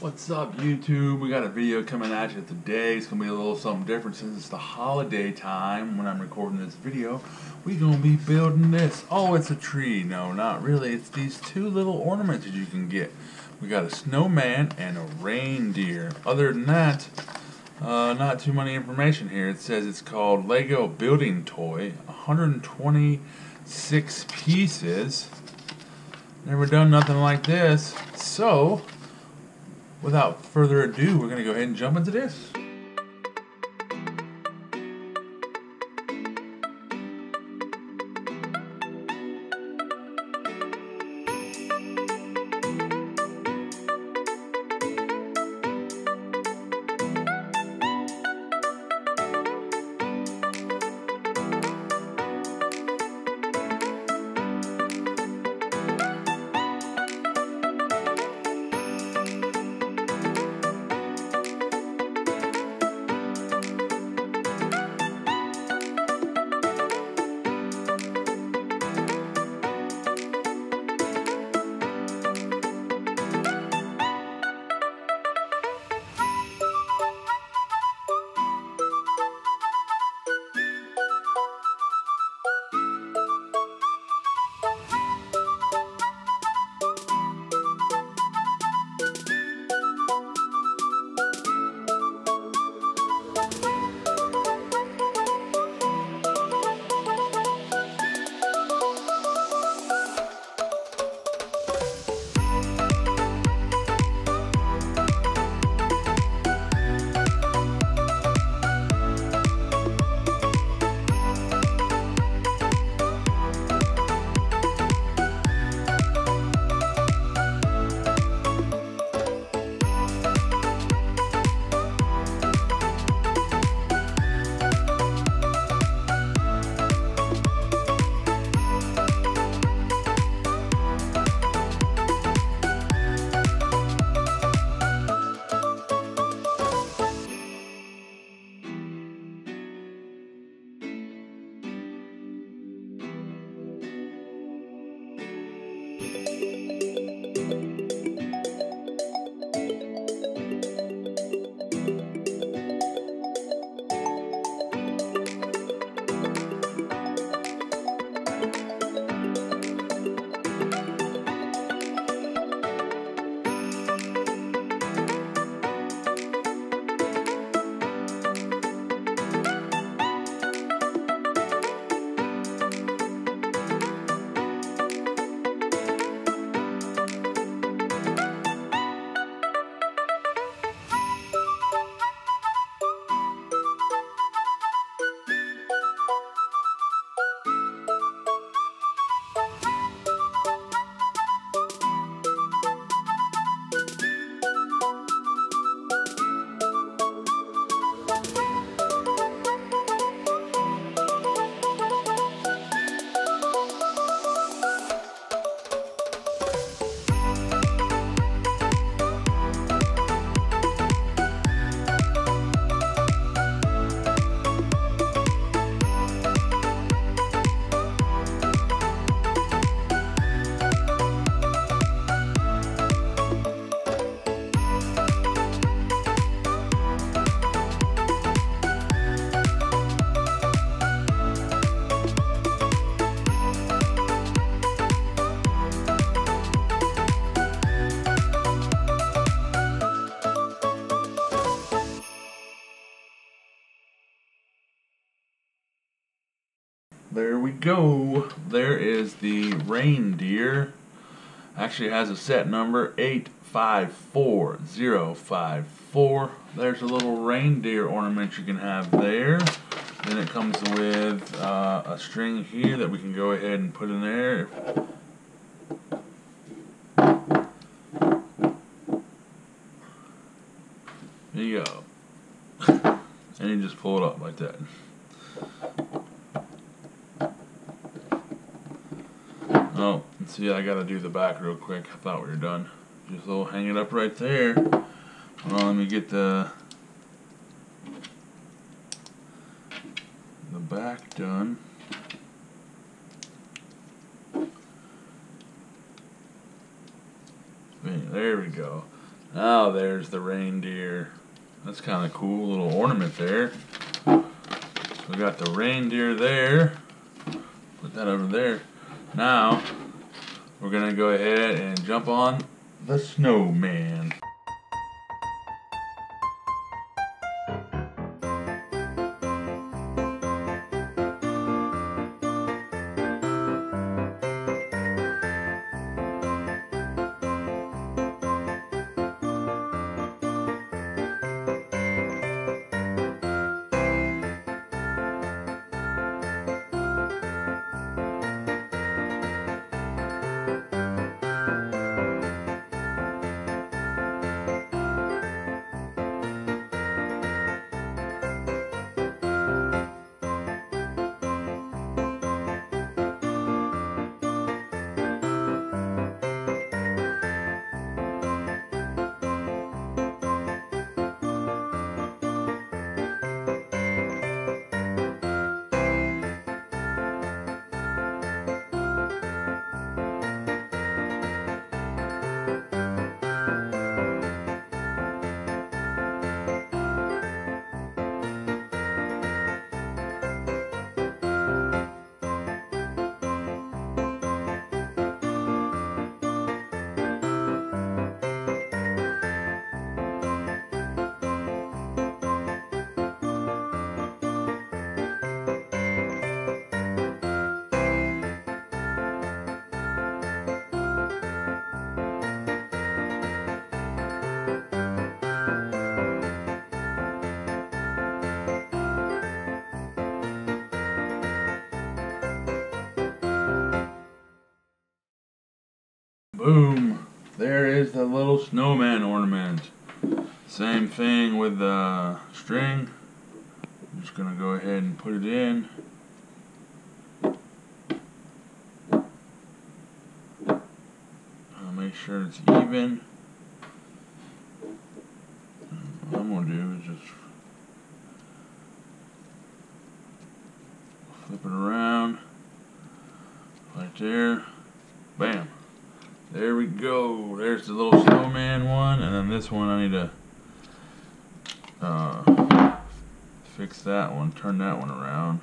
What's up, YouTube? We got a video coming at you today. It's going to be a little something different since it's the holiday time when I'm recording this video. We're going to be building this. Oh, it's a tree. No, not really. It's these two little ornaments that you can get. We got a snowman and a reindeer. Other than that, not too much information here. It says it's called Lego Building Toy. 126 pieces. Never done nothing like this. So, without further ado, we're going to go ahead and jump into this. There we go. There is the reindeer. Actually has a set number 854054. There's a little reindeer ornament you can have there. Then it comes with a string here that we can go ahead and put in there. There you go. And you just pull it up like that. Oh, see, I gotta do the back real quick. I thought we were done. Just hang it up right there. Well, let me get the back done. There we go. Now there's the reindeer. That's kind of cool, little ornament there. So we got the reindeer there. Put that over there. Now we're gonna go ahead and jump on the snowman. Boom! There is the little snowman ornament. Same thing with the string. I'm just gonna go ahead and put it in. I'll make sure it's even. What I'm gonna do is just flip it around right there. Bam! There we go. There's the little snowman one, and then this one I need to fix that one, turn that one around.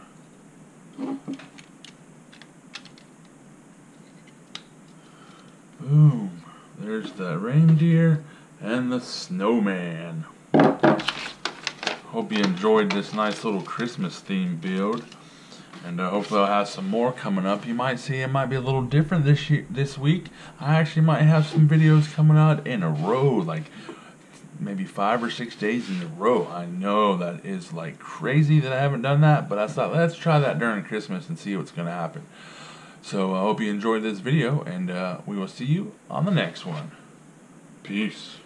Boom. There's the reindeer and the snowman. Hope you enjoyed this nice little Christmas theme build. And hopefully I'll have some more coming up. You might see it might be a little different this week. I actually might have some videos coming out in a row, like maybe 5 or 6 days in a row. I know that is like crazy that I haven't done that, but I thought let's try that during Christmas and see what's going to happen. So I hope you enjoyed this video, and we will see you on the next one. Peace.